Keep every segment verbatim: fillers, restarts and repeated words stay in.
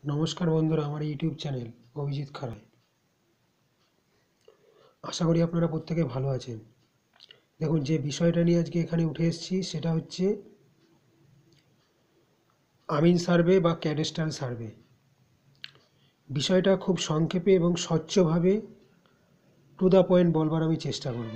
নমস্কার বন্ধুরা, আমার ইউটিউব চ্যানেল অভিজিৎ খাড়ায়। আশা করি আপনারা প্রত্যেকে ভালো আছেন। দেখুন, যে বিষয়টা নিয়ে আজকে এখানে উঠে এসেছি সেটা হচ্ছে আমিন সার্ভে বা ক্যাডেস্ট্রাল সার্ভে। বিষয়টা খুব সংক্ষেপে এবং স্বচ্ছভাবে টু দ্য পয়েন্ট বলবার আমি চেষ্টা করব।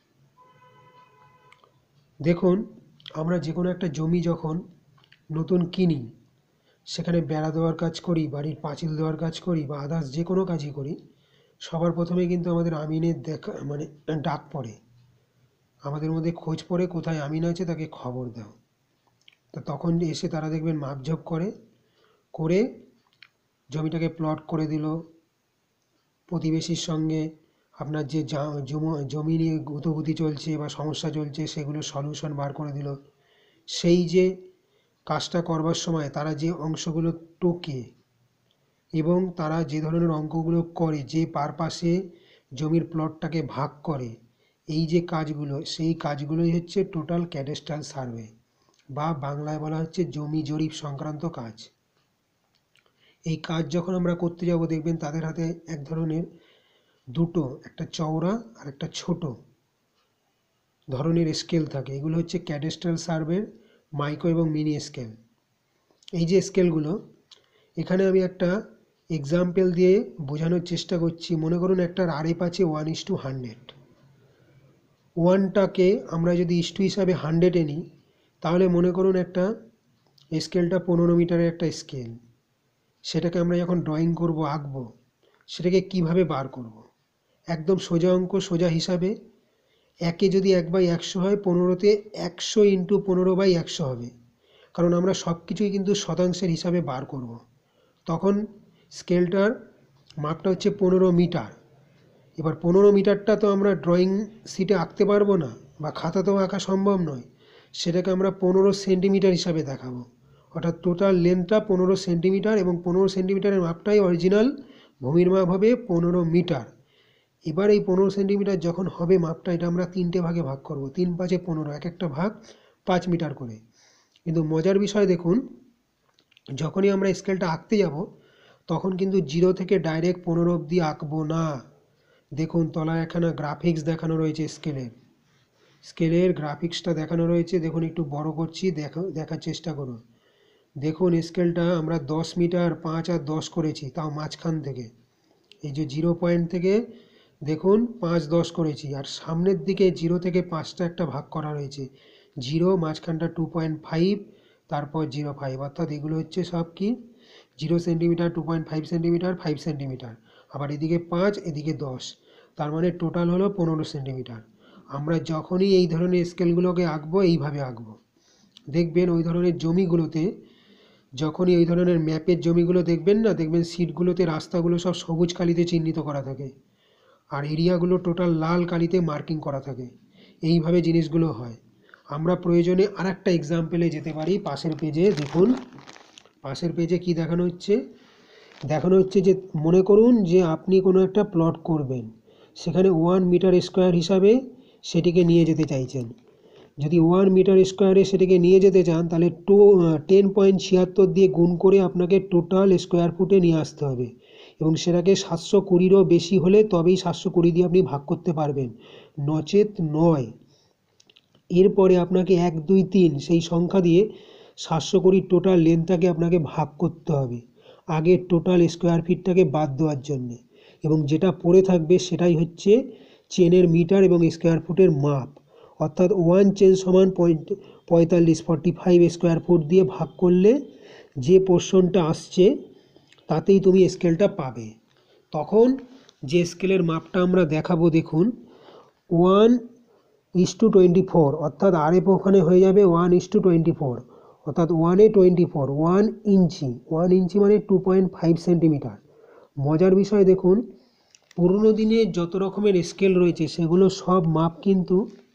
দেখুন, আমরা যে কোনো একটা জমি যখন নতুন কিনি, সেখানে বেড়া দেওয়ার কাজ করি, বাড়ির পাঁচিল দেওয়ার কাজ করি বা আদার্স যে কোনো কাজই করি, সবার প্রথমে কিন্তু আমাদের আমিনের দেখা মানে ডাক পড়ে, আমাদের মধ্যে খোঁজ পড়ে কোথায় আমিন আছে তাকে খবর দাও। তো তখন এসে তারা দেখবেন মাপঝোপ করে করে জমিটাকে প্লট করে দিল। প্রতিবেশীর সঙ্গে আপনার যে জমি নিয়ে গুতোগুতি চলছে বা সমস্যা চলছে সেগুলো সলিউশন বার করে দিল। সেই যে কাজটা করবার সময় তারা যে অংশগুলো টোকে এবং তারা যে ধরনের অঙ্কগুলো করে, যে পারপাসে জমির প্লটটাকে ভাগ করে, এই যে কাজগুলো, সেই কাজগুলোই হচ্ছে টোটাল ক্যাডেস্ট্রাল সার্ভে বা বাংলায় বলা হচ্ছে জমি জরিপ সংক্রান্ত কাজ। এই কাজ যখন আমরা করতে যাব দেখবেন তাদের হাতে এক ধরনের দুটো, একটা চওড়া আর একটা ছোট ধরনের স্কেল থাকে। এগুলো হচ্ছে ক্যাডেস্ট্রাল সার্ভের মাইক্রো এবং মিনি স্কেল। এই যে স্কেলগুলো, এখানে আমি একটা এক্সাম্পল দিয়ে বোঝানোর চেষ্টা করছি। মনে করুন একটা আরএফ আছে ওয়ান ইস টু হান্ড্রেড। ওয়ানটাকে আমরা যদি ইস টু হিসাবে হান্ড্রেডে নিই, তাহলে মনে করুন একটা স্কেলটা পনেরো মিটারের একটা স্কেল। সেটাকে আমরা যখন ড্রয়িং করব, আঁকবো, সেটাকে কিভাবে বার করব? একদম সোজা অঙ্ক, সোজা হিসাবে। একে যদি এক বাই একশো হয়, পনেরোতে একশো ইন্টু পনেরো বাই একশো হবে, কারণ আমরা সব কিছুই কিন্তু শতাংশের হিসাবে বার করব। তখন স্কেলটার মাপটা হচ্ছে পনেরো মিটার। এবার পনেরো মিটারটা তো আমরা ড্রয়িং শিটে আঁকতে পারবো না বা খাতাতেও আঁকা সম্ভব নয়। সেটাকে আমরা পনেরো সেন্টিমিটার হিসাবে দেখাবো। অর্থাৎ টোটাল লেন্থটা পনেরো সেন্টিমিটার এবং পনেরো সেন্টিমিটারের মাপটাই অরিজিনাল ভূমির মাপ হবে পনেরো মিটার। এবার এই পনেরো সেন্টিমিটার যখন হবে মাপটা, এটা আমরা তিনটে ভাগে ভাগ করব। তিন পাঁচে পনেরো, এক একটা ভাগ পাঁচ মিটার করে। কিন্তু মজার বিষয় দেখুন, যখনই আমরা স্কেলটা আঁকতে যাব তখন কিন্তু জিরো থেকে ডাইরেক্ট পনেরো অবধি আঁকবো না। দেখুন, তলায় এখানে গ্রাফিক্স দেখানো রয়েছে। স্কেলের স্কেলের গ্রাফিক্সটা দেখানো রয়েছে। দেখুন, একটু বড় করছি, দেখা দেখার চেষ্টা করুন। দেখুন, স্কেলটা আমরা দশ মিটার, পাঁচ আর দশ করেছি, তাও মাঝখান থেকে। এই যে জিরো পয়েন্ট থেকে দেখুন পাঁচ দশ করেছি, আর সামনের দিকে জিরো থেকে পাঁচটা একটা ভাগ করা রয়েছে। জিরো, মাঝখানটা টু পয়েন্ট ফাইভ, তারপর জিরো ফাইভ, অর্থাৎ এগুলো হচ্ছে সব কি zero centimetre, two point five centimetre, five centimetre. আবার এদিকে পাঁচ, এদিকে দশ, তার মানে টোটাল হলো পনেরো সেন্টিমিটার। আমরা যখনই এই ধরনের স্কেলগুলোকে আঁকবো, এইভাবে আঁকবো। দেখবেন ওই ধরনের জমিগুলোতে, যখনই ওই ধরনের ম্যাপের জমিগুলো দেখবেন না, দেখবেন সিটগুলোতে রাস্তাগুলো সব সবুজ কালিতে চিহ্নিত করা থাকে আর এরিয়াগুলো টোটাল লাল কালিতে মার্কিং করা থাকে। এইভাবে জিনিসগুলো হয়। আমরা প্রয়োজনে আর একটা এক্সাম্পলে যেতে পারি। পাশের পেজে দেখুন, পাশের পেজে কি দেখানো হচ্ছে। দেখানো হচ্ছে যে মনে করুন যে আপনি কোনো একটা প্লট করবেন, সেখানে ওয়ান মিটার স্কোয়ার হিসাবে সেটিকে নিয়ে যেতে চাইছেন। যদি ওয়ান মিটার স্কোয়ারে সেটাকে নিয়ে যেতে চান, তাহলে টু টেন পয়েন্ট ছিয়াত্তর দিয়ে গুণ করে আপনাকে টোটাল স্কোয়ার ফুটে নিয়ে আসতে হবে এবং সেটাকে সাতশো কুড়িরও বেশি হলে তবেই সাতশো কুড়ি দিয়ে আপনি ভাগ করতে পারবেন, নচেত নয়। এরপরে আপনাকে এক দুই তিন সেই সংখ্যা দিয়ে সাতশো কুড়ির টোটাল লেন্থটাকে আপনাকে ভাগ করতে হবে আগে টোটাল স্কোয়ার ফিটটাকে বাদ দেওয়ার জন্যে, এবং যেটা পড়ে থাকবে সেটাই হচ্ছে চেনের মিটার এবং স্কোয়ার ফুটের মাপ। অর্থাৎ ওয়ান চেন সমান পয়েন্ট পঁয়তাল্লিশ ফর্টি ফাইভ স্কোয়ার ফুট দিয়ে ভাগ করলে যে পোর্শনটা আসছে তাতেই তুমি স্কেলটা পাবে। তখন যে স্কেলের মাপটা আমরা দেখাবো, দেখুন, one is two twenty four, অর্থাৎ আরএফ ওখানে হয়ে যাবে one is two twenty four, অর্থাৎ ওয়ানে twenty four, one inch. One inch মানে টু পয়েন্ট ফাইভ সেন্টিমিটার। মজার বিষয় দেখুন, পুরনো দিনে যত রকমের স্কেল রয়েছে সেগুলো সব মাপ কিন্তু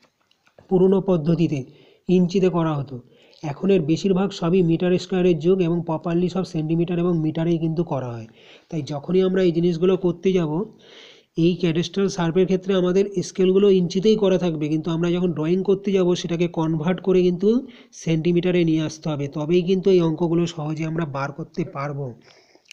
পুরনো পদ্ধতিতে ইঞ্চিতে করা হতো। এখনের বেশিরভাগ সবই মিটার স্কোয়ারের যুগ এবং প্রপারলি সব সেন্টিমিটার এবং মিটারেই কিন্তু করা হয়। তাই যখনই আমরা এই জিনিসগুলো করতে যাব, এই ক্যাডেস্ট্রাল সার্ভের ক্ষেত্রে আমাদের স্কেলগুলো ইঞ্চিতেই করা থাকবে, কিন্তু আমরা যখন ড্রয়িং করতে যাব সেটাকে কনভার্ট করে কিন্তু সেন্টিমিটারে নিয়ে আসতে হবে, তবেই কিন্তু এই অঙ্কগুলো সহজে আমরা বার করতে পারবো।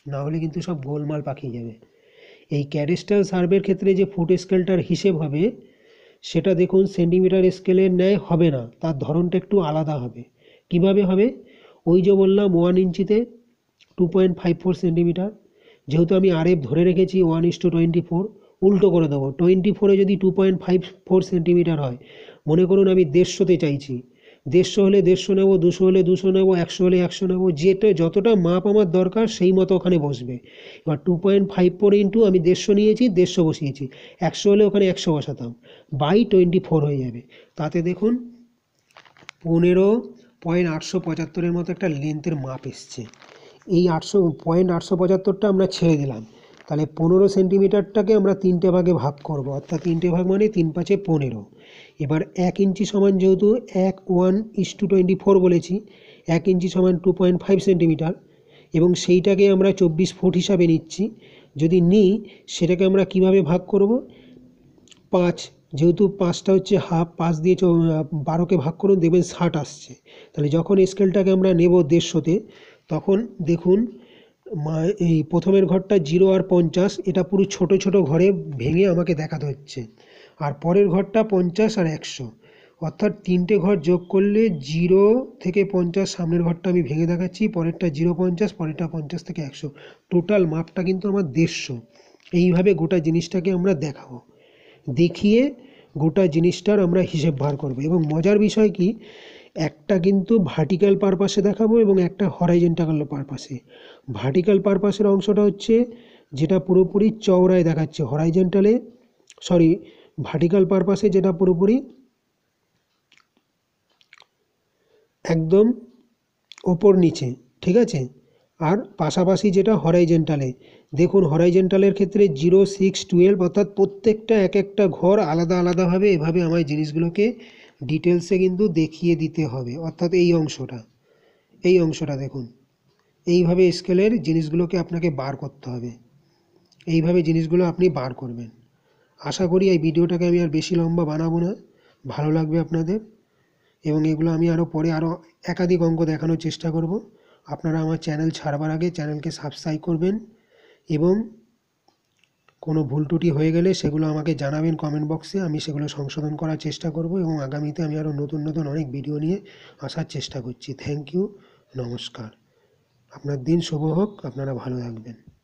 না হলে কিন্তু সব গোলমাল পাকিয়ে যাবে। এই ক্যাডেস্টাল সার্ভের ক্ষেত্রে যে ফুট স্কেলটার হিসেব হবে সেটা দেখুন সেন্টিমিটার স্কেলের ন্যায় হবে না, তার ধরনটা একটু আলাদা হবে। কিভাবে হবে? ওই যে বললাম ওয়ান ইঞ্চিতে two point five four centimetre, যেহেতু আমি আর এফ ধরে রেখেছি one is two twenty four, উল্টো করে দেবো। টোয়েন্টি ফোরে যদি two point five four centimetre হয়, মনে করুন আমি দেড়শোতে চাইছি, দেড়শো হলে দেড়শো নেবো, দুশো হলে দুশো নেবো, একশো হলে একশো নেবো, যেটা যতটা মাপ আমার দরকার সেই মতো ওখানে বসবে। এবার two point five four into আমি দেড়শো নিয়েছি, দেড়শো বসিয়েছি, একশো হলে ওখানে একশো বসাতাম, বাই টোয়েন্টি ফোর হয়ে যাবে। তাতে দেখুন পনেরো পয়েন্ট আটশো পঁচাত্তরের মতো একটা লেন্থের মাপ এসছে। এই আটশো পয়েন্ট আটশো পঁচাত্তরটা আমরা ছেড়ে দিলাম, তাহলে পনেরো সেন্টিমিটারটাকে আমরা তিনটে ভাগে ভাগ করব, অর্থাৎ তিনটে ভাগ মানে তিন পাঁচে পনেরো। এবার এক ইঞ্চি সমান যেহেতু এক one is two twenty four বলেছি, এক ইঞ্চি সমান টু পয়েন্ট ফাইভ সেন্টিমিটার, এবং সেইটাকে আমরা চব্বিশ ফুট হিসাবে নিচ্ছি। যদি নিই সেটাকে আমরা কিভাবে ভাগ করব? পাঁচ, যেহেতু পাঁচটা হচ্ছে হাফ, পাঁচ দিয়ে বারোকে ভাগ করুন, দেখবেন ষাট আসছে। তাহলে যখন স্কেলটাকে আমরা নেব দেড়শোতে, তখন দেখুন এই প্রথমের ঘরটা জিরো আর পঞ্চাশ, এটা পুরো ছোট ছোট ঘরে ভেঙে আমাকে দেখাতে হচ্ছে, আর পরের ঘরটা পঞ্চাশ আর একশো, অর্থাৎ তিনটে ঘর যোগ করলে জিরো থেকে পঞ্চাশ, সামনের ঘরটা আমি ভেঙে দেখাচ্ছি, পরেরটা জিরো পঞ্চাশ, পরেরটা পঞ্চাশ থেকে একশো, টোটাল মাপটা কিন্তু আমার দেড়শো। এইভাবে গোটা জিনিসটাকে আমরা দেখাবো, দেখিয়ে গোটা জিনিসটার আমরা হিসেব বার করব। এবং মজার বিষয় কি, একটা কিন্তু ভার্টিক্যাল পারপাসে দেখাবো এবং একটা হরাইজন্টাল পারপাসে। ভার্টিক্যাল পারপাসের অংশটা হচ্ছে যেটা পুরোপুরি চওড়ায় দেখাচ্ছে, হরাইজন্টালে সরি ভার্টিক্যাল পারপাসে যেটা পুরোপুরি একদম ওপর নিচে, ঠিক আছে। আর পাশাপাশি যেটা হরাইজন্টালে, দেখুন হরাইজন্টালের ক্ষেত্রে জিরো সিক্স টুয়েলভ, অর্থাৎ প্রত্যেকটা এক একটা ঘর আলাদা আলাদাভাবে এভাবে আমার জিনিসগুলোকে ডিটেলসে কিন্তু দেখিয়ে দিতে হবে। অর্থাৎ এই অংশটা এই অংশটা দেখুন, এইভাবে স্কেলের জিনিসগুলোকে আপনাকে বার করতে হবে, এইভাবে জিনিসগুলো আপনি বার করবেন। আশা করি এই ভিডিওটাকে আমি আর বেশি লম্বা বানাবো না, ভালো লাগবে আপনাদের, এবং এগুলো আমি আরও পরে আরও একাধিক অঙ্ক দেখানোর চেষ্টা করব। আপনারা আমার চ্যানেল ছাড়বার আগে চ্যানেলকে সাবস্ক্রাইব করবেন, এবং কোনো ভুল ত্রুটি হয়ে গেলে সেগুলো আমাকে জানাবেন কমেন্ট বক্সে, আমি সেগুলো সংশোধন করার চেষ্টা করব, এবং আগামীতে আমি আরও নতুন নতুন অনেক ভিডিও নিয়ে আসার চেষ্টা করছি। থ্যাংক ইউ, নমস্কার, আপনার দিন শুভ হোক, আপনারা ভালো থাকবেন।